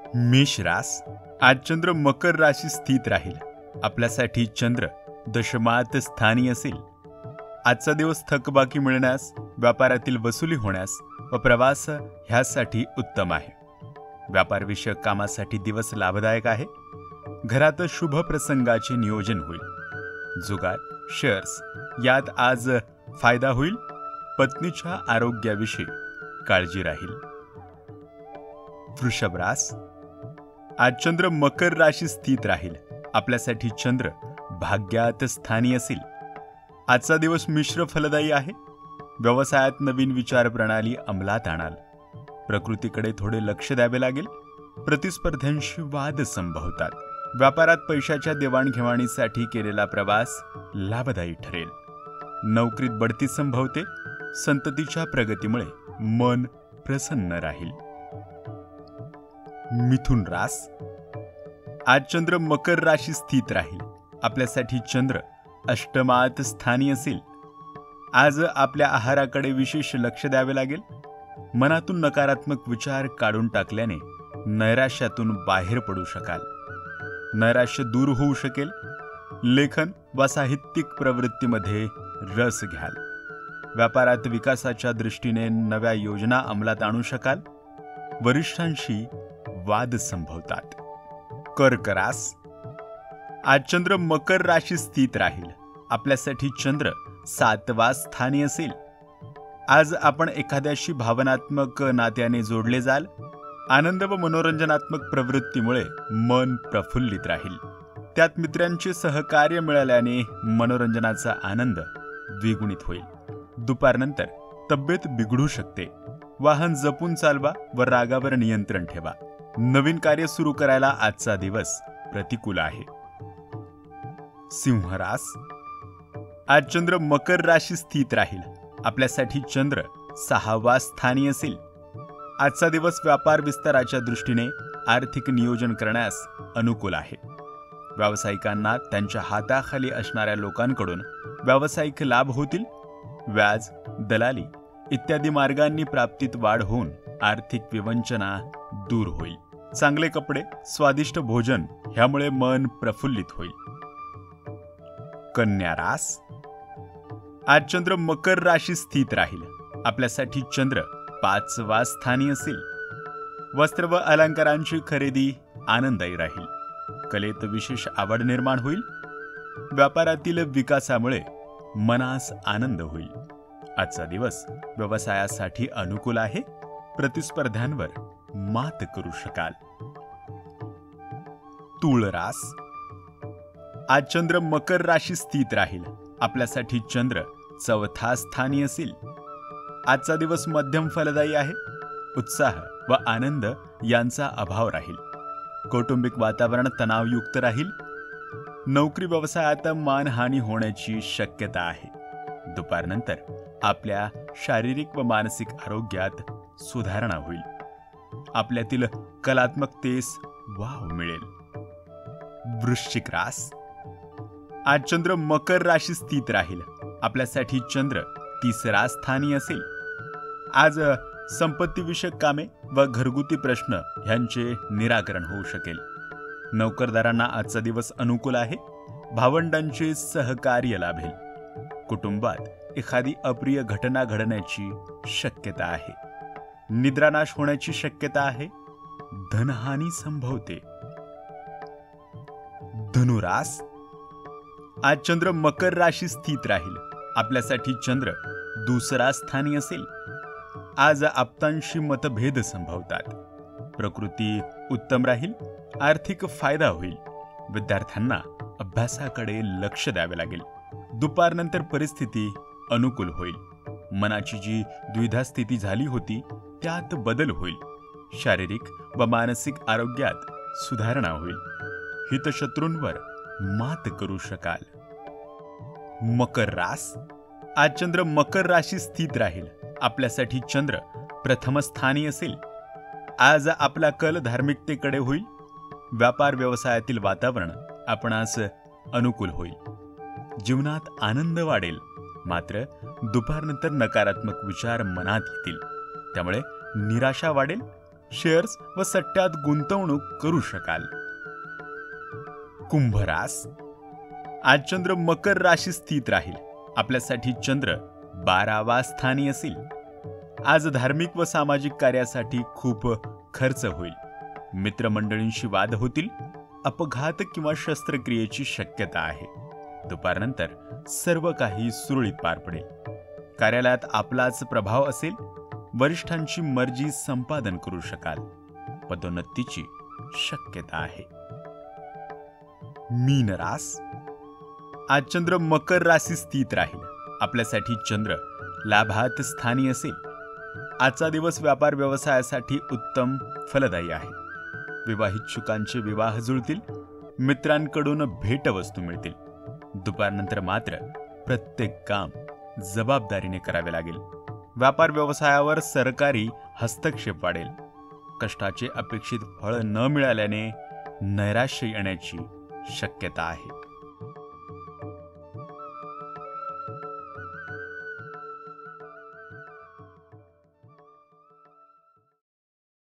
मेष रास आज चंद्र मकर राशी स्थित राहील. आपल्यासाठी चंद्र दशमात स्थानी असेल. आजचा दिवस थकबाकी मिळण्यास, व्यापारातील वसुली होण्यास व प्रवास ह्यासाठी उत्तम आहे. व्यापारविषयक कामासाठी दिवस लाभदायक आहे. घरात शुभ प्रसंगाचे नियोजन होईल. जुगार, शेअर्स यात आज फायदा होईल. पत्नीच्या आरोग्याविषयी काळजी राहील. वृषभ रास आज चंद्र मकर राशी स्थित राहील. आपल्यासाठी चंद्र भाग्यात स्थानी असेल. आजचा दिवस मिश्र फलदायी आहे. व्यवसायात नवीन विचार प्रणाली अंमलात आणाल. प्रकृतीकडे थोडे लक्ष द्यावे लागेल. प्रतिस्पर्ध्यांशी वाद संभवतात. व्यापारात पैशाच्या देवाणघेवाणीसाठी केलेला प्रवास लाभदायी ठरेल. नोकरीत बढती संभवते. संततीच्या प्रगतीमुळे मन प्रसन्न राहील. मिथुन रास आज चंद्र मकर राशी स्थित राहील. आपल्यासाठी चंद्र अष्टमात स्थानी असेल. आज आपल्या आहाराकडे विशेष लक्ष द्यावे लागेल. मनातून नकारात्मक विचार काढून टाकल्याने नैराश्यातून बाहेर पडू शकाल. नैराश्य दूर होऊ शकेल. लेखन व साहित्यिक प्रवृत्तीमध्ये रस घ्याल. व्यापारात विकासाच्या दृष्टीने नव्या योजना अंमलात आणू शकाल. वरिष्ठांशी वाद संभवतात. कर्क रास आज चंद्र मकर राशी स्थित राहील. आपल्यासाठी चंद्र 7व्या स्थानी असेल. आज आपण एखाद्याशी भावनात्मक नात्याने जोडले जाल. आनंद व मनोरंजनात्मक प्रवृत्तीमुळे मन प्रफुल्लित राहील. त्यात मित्रांचे सहकार्य मिळाल्याने मनोरंजनाचा आनंद द्विगुणित होईल. दुपारनंतर तब्येत बिघडू शकते. वाहन जपून चालवा व रागावर नियंत्रण ठेवा. नवीन कार्य सुरू करायला आजचा दिवस प्रतिकूल आहे. सिंह रास आज चंद्र मकर राशी स्थित राहील. आपल्यासाठी चंद्र 6व्या स्थानी असेल. आजचा दिवस व्यापार विस्ताराच्या दृष्टीने आर्थिक नियोजन करण्यास अनुकूल आहे. व्यावसायिकांना त्यांच्या हाताखाली असणाऱ्या लोकांकडून व्यावसायिक लाभ होतील. व्याज, दलाली इत्यादी मार्गांनी प्राप्तीत वाढ होऊन आर्थिक विवंचना दूर होईल. चांगले कपडे, स्वादिष्ट भोजन ह्यामुळे मन प्रफुल्लित होईल. कन्या रास आज चंद्र मकर राशी स्थित राहील. आपल्यासाठी चंद्र 5व्या स्थानी असेल. वस्त्र व अलंकारांची खरेदी आनंददायी राहील. कलेत विशेष आवड निर्माण होईल. व्यापारातील विकासामुळे मनास आनंद होईल. आजचा दिवस व्यवसायासाठी अनुकूल आहे. प्रतिस्पर्ध्यांवर मात करू शकाल. तुळ रास आज चंद्र मकर राशी स्थित राहील. आपल्यासाठी चंद्र 4थ्या स्थानी असेल. आजचा दिवस मध्यम फलदायी आहे. उत्साह व आनंद यांचा अभाव राहील. कौटुंबिक वातावरण तणावयुक्त राहील. नोकरी व्यवसायात मानहानी होण्याची शक्यता आहे. दुपारनंतर आपल्या शारीरिक व मानसिक आरोग्यात सुधारणा होईल. आपल्यातील कलात्मकतेस वाव मिळेल. वृश्चिक रास आज चंद्र मकर राशी स्थित राहील. आपल्यासाठी चंद्र 3ऱ्या स्थानी असेल. आज संपत्तीविषयक कामे व घरगुती प्रश्न ह्यांचे निराकरण होऊ शकेल. नोकरदारांना आजचा दिवस अनुकूल आहे. भावंडांचे सहकार्य लाभेल. कुटुंबात एखादी अप्रिय घटना घडण्याची शक्यता आहे. निद्रानाश होण्याची शक्यता आहे. धनहानी संभवते. धनुरास आज चंद्र मकर राशी स्थित राहील. आपल्यासाठी चंद्र 2ऱ्या स्थानी असेल. आज आप्तांशी मतभेद संभवतात. प्रकृती उत्तम राहील. आर्थिक फायदा होईल. विद्यार्थ्यांना अभ्यासाकडे लक्ष द्यावे लागेल. दुपारनंतर परिस्थिती अनुकूल होईल. मनाची जी द्विधा स्थिती झाली होती त्यात बदल होईल. शारीरिक व मानसिक आरोग्यात सुधारणा होईल. हितशत्रूंवर मात करू शकाल. मकर रास आज चंद्र मकर राशी स्थित राहील. आपल्यासाठी चंद्र 1म स्थानी असेल. आज आपला कल धार्मिकतेकडे होईल. व्यापार व्यवसायातील वातावरण आपणास अनुकूल होईल. जीवनात आनंद वाढेल. मात्र दुपारनंतर नकारात्मक विचार मनात येतील. त्यामुळे निराशा वाढेल. शेअर्स व सट्ट्यात गुंतवणूक करू शकाल. कुंभ रास. आज चंद्र मकर राशीत स्थित राहील. आपल्यासाठी चंद्र 12वा स्थानी असेल. आज धार्मिक व सामाजिक कार्यासाठी खूप खर्च होईल. मित्रमंडळींशी वाद होतील. अपघात किंवा शस्त्रक्रियेची शक्यता आहे. दुपारनंतर सर्व काही सुरळीत पार पडेल. कार्यालयात आपलाच प्रभाव असेल. वरिष्ठांची मर्जी संपादन करू शकाल. पदोन्नतीची शक्यता आहे. मीन रास. आज चंद्र मकर राशीत स्थित राहील. आपल्यासाठी चंद्र लाभात स्थानी असेल. आजचा दिवस व्यापार व्यवसायासाठी उत्तम फलदायी आहे. विवाहितचुकांचे विवाह जुळतील. मित्रांकडून भेटवस्तू मिळतील. दुपारनंतर मात्र प्रत्येक काम जबाबदारीने करावे लागेल. व्यापार व्यवसायावर सरकारी हस्तक्षेप वाढेल. कष्टाचे अपेक्षित फळ न मिळाल्याने नैराश्य येण्याची शक्यता आहे.